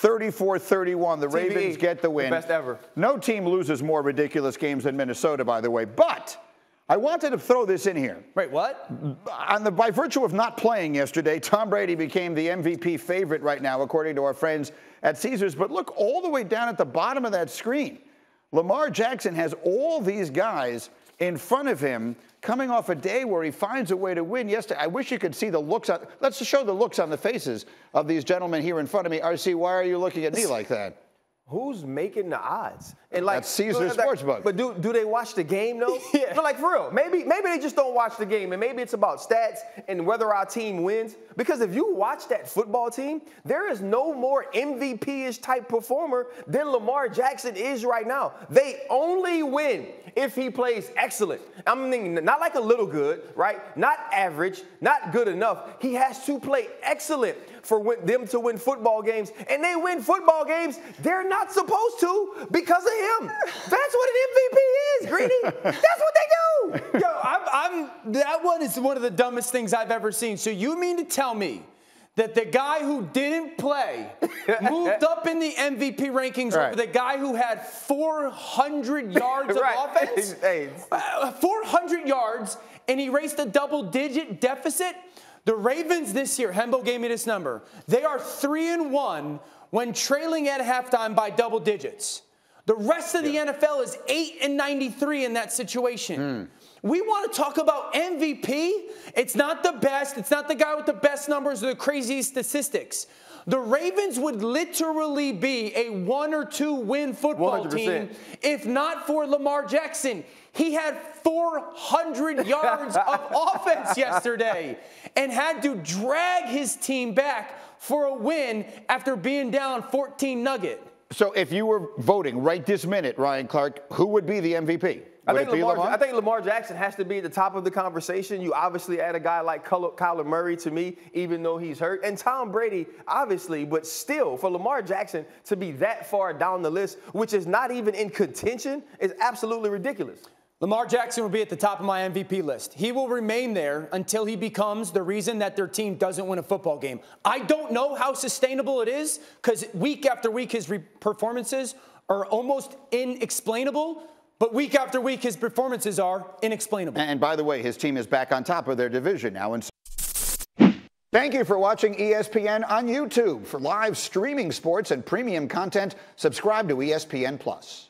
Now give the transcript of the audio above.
34-31. The TBE, Ravens get the win. The best ever. No team loses more ridiculous games than Minnesota, by the way. But I wanted to throw this in here. Wait, what? By virtue of not playing yesterday, Tom Brady became the MVP favorite right now, according to our friends at Caesars. But look all the way down at the bottom of that screen. Lamar Jackson has all these guys in front of him coming off a day where he finds a way to win. Yesterday, I wish you could see the looks on. Let's just show the looks on the faces of these gentlemen here in front of me. RC, why are you looking at me like that? Who's making the odds? And like that's Caesars Sportsbook. But do they watch the game though? Yeah. No, like for real. Maybe they just don't watch the game, and maybe it's about stats and whether our team wins. Because if you watch that football team, there is no more MVP-ish type performer than Lamar Jackson is right now. They only win if he plays excellent. I'm thinking not like a little good, right? Not average, not good enough. He has to play excellent for them to win football games. And they win football games they're not supposed to because of him. That's what an MVP is, Greedy. That's what they do. Yo, that one is one of the dumbest things I've ever seen. So you mean to tell me that the guy who didn't play moved up in the MVP rankings over the guy who had 400 yards of offense? 400 yards, and he raced a double-digit deficit? The Ravens this year, Hembo gave me this number, they are 3-1 when trailing at halftime by double digits. The rest of the NFL is 8-93 in that situation. We want to talk about MVP. It's not the best. It's not the guy with the best numbers or the craziest statistics. The Ravens would literally be a 1 or 2 win football 100%. team if not for Lamar Jackson. He had 400 yards of offense yesterday and had to drag his team back for a win after being down 14-0. So if you were voting right this minute, Ryan Clark, who would be the MVP? I think Lamar Jackson has to be at the top of the conversation. You obviously add a guy like Kyler Murray to me, even though he's hurt. And Tom Brady, obviously, but still, for Lamar Jackson to be that far down the list, which is not even in contention, is absolutely ridiculous. Lamar Jackson will be at the top of my MVP list. He will remain there until he becomes the reason that their team doesn't win a football game. I don't know how sustainable it is because week after week his performances are almost inexplainable. But week after week, his performances are inexplainable. And by the way, his team is back on top of their division now. Thank you for watching ESPN on YouTube. For live streaming sports and premium content, subscribe to ESPN+.